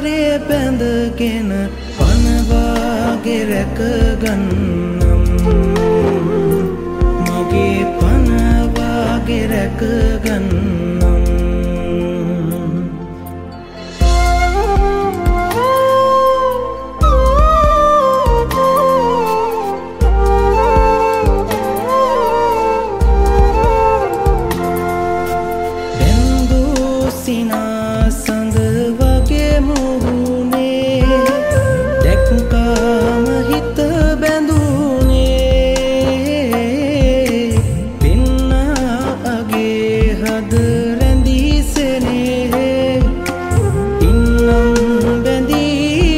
කරකාරේ බැඳගෙන පනවාගේ රැකගන්නම් මගේ පනවාගේ රැකගන්නම් සඳ වගේ මුහුණේ දැක්කාම හිත බැඳුනේ පින්නාගේ හද රැඳී සෙනේ ඉන්නම් බැඳී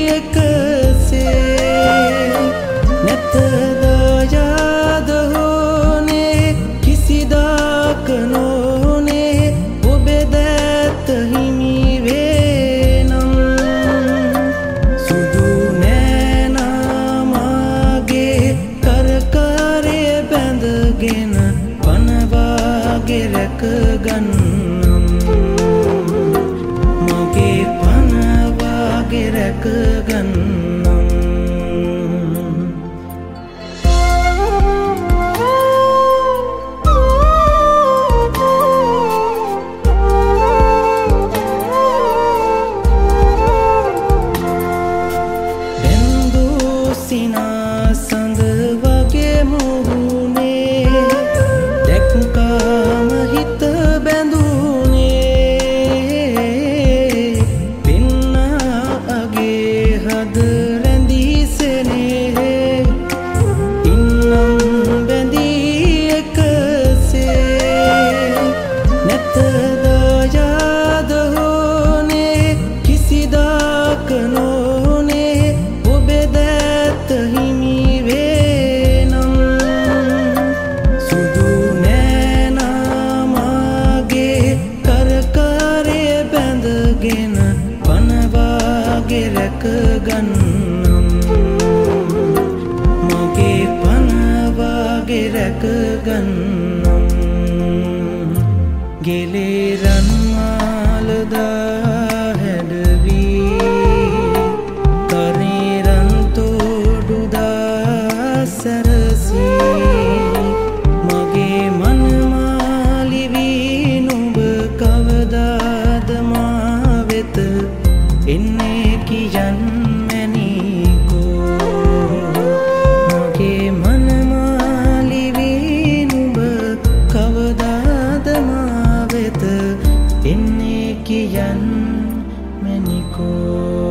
එකසේ නැත දායාද හෝනේ කිසිදාක නොනේ ඔබේ දැත හිමි වේනම් සුදු නෑනාමාගේ කරකාරේ බැඳගෙන පනවාගේ රැකගන්නම් මගේ පනවාගේ රැකගන්නම් සඳ වගේ මුහුණේ දැක්කාම හිත බැඳුනේ පින්නාගේ හද රැඳී සෙනේ ඉන්නම් බැඳී එකසේ නැත දායාද හෝනේ කිසිදාක නොනේ ඔබේ දැත හිමි වේනම් සුදු නෑනාමාගේ කරකාරේ බැඳගෙන පනවාගේ රැකගන්නම් මගේ පනවාගේ රැකගන්නම් ගෙලේ රන්මාලදා හැඩවී මගේ මනමාලිවී නුඹ කවදාද මා වෙත එන්නේ කියන් මැනිකෝ මගේ මනමාලිවී නුඹ කවදාද මා වෙත එන්නේ කියන් මැනිකෝ